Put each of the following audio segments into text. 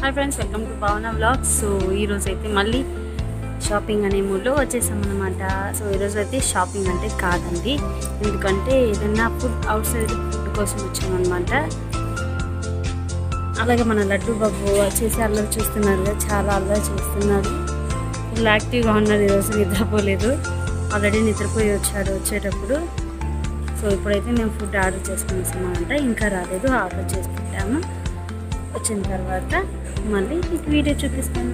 Hi friends, welcome to Bhavana vlogs. So ఈరోజు అయితే మళ్ళీ షాపింగ్ అనే మూడ్లో వచ్చేసామన్నమాట. సో ఈరోజు అయితే షాపింగ్ అంటే కాదండి, ఎందుకంటే ఏదైనా ఫుడ్ అవుట్ సైడ్ ఫుడ్ కోసం వచ్చామన్నమాట. అలాగే మన లడ్డు బాబు వచ్చేసి అల్లరి చూస్తున్నారు కదా, చాలా అల్లరి చేస్తున్నాడు. ఫుల్ యాక్టివ్గా ఉన్నాడు. ఈరోజు నిద్రపోలేదు, ఆల్రెడీ నిద్రపోయి వచ్చాడు వచ్చేటప్పుడు. సో ఇప్పుడైతే మేము ఫుడ్ ఆర్డర్ చేసుకున్నామంట, ఇంకా రాలేదు, ఆర్డర్ చేసుకుంటాము. వచ్చిన తర్వాత మళ్ళీ మీకు వీడియో చూపిస్తాను.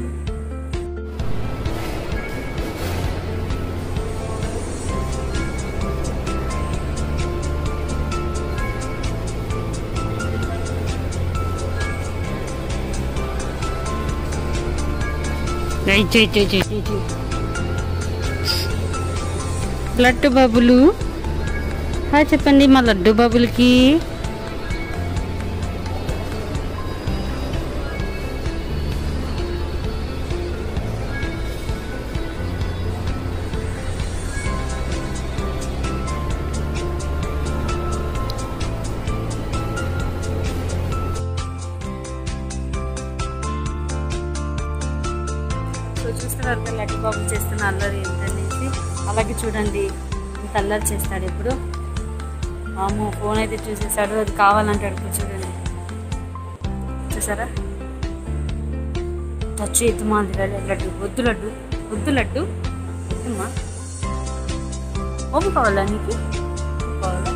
లడ్డు బాబులు హాయ్ చెప్పండి మా లడ్డు బాబులకి. చూస్తున్నారు కదా లడ్డు బాబు చేస్తున్న అల్లరి ఏంటనేసి. అలాగే చూడండి ఇంత అల్లరి చేస్తాడు. ఇప్పుడు అమ్మో ఫోన్ అయితే చూసేసాడు, అది కావాలంటాడు. ఇప్పుడు చూడండి, చూసారా? టచ్ ఎత్తుమా అంది లడ్డు. వద్దు లడ్డు, వద్దు లడ్డు, వద్దుమా. ఓపు కావాలా నీకు? కావాలా?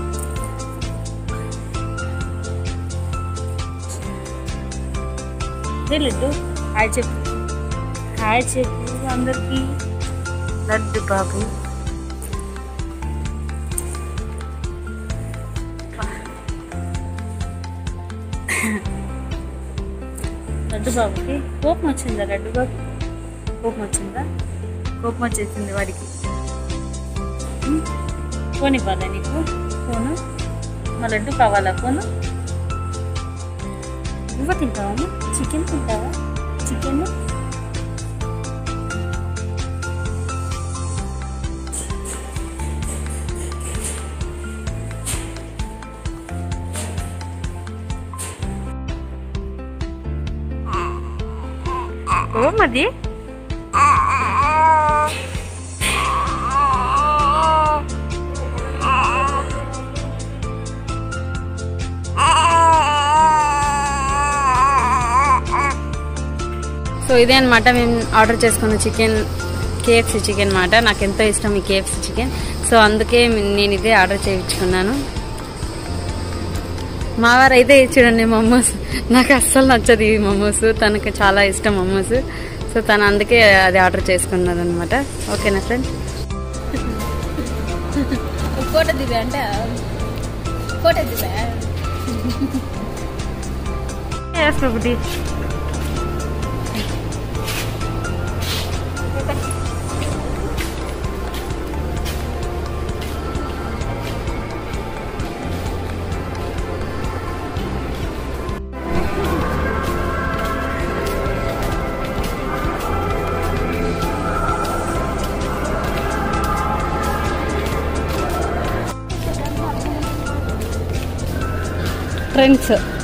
అదే లడ్డు హాయ్ చెప్పు, హాయ్ చెప్పు అందరికి. లడ్డు బాబు లడ్డు బాబుకి కోపం వచ్చిందా? లడ్డు బాబు కోపం వచ్చిందా? కోపం వచ్చేసింది వాడికి. ఫోన్ ఇవ్వాలా నీకు? ఫోను మా లడ్డు కావాలా? ఫోను ఇవ్వ. తింటావా? చికెన్ తింటావా? చికెన్ ఓ మది. సో ఇదే అనమాట మేము ఆర్డర్ చేసుకున్న చికెన్, కేఎఫ్సి చికెన్ మాట. నాకు ఎంతో ఇష్టం ఈ కేఎఫ్సి చికెన్. సో అందుకే నేను ఇదే ఆర్డర్ చేయించుకున్నాను. మావారు అయితే చూడండి మమోస్, నాకు అస్సలు నచ్చదు ఈ మమోస్, తనకి చాలా ఇష్టం మమోస్. సో తను అందుకే అది ఆర్డర్ చేసుకున్నది అనమాట. ఓకేనా ఫ్రెండ్? ఫోటో దివే అంటే ఫోటో దివే ఒకటి. ఫ్రెండ్స్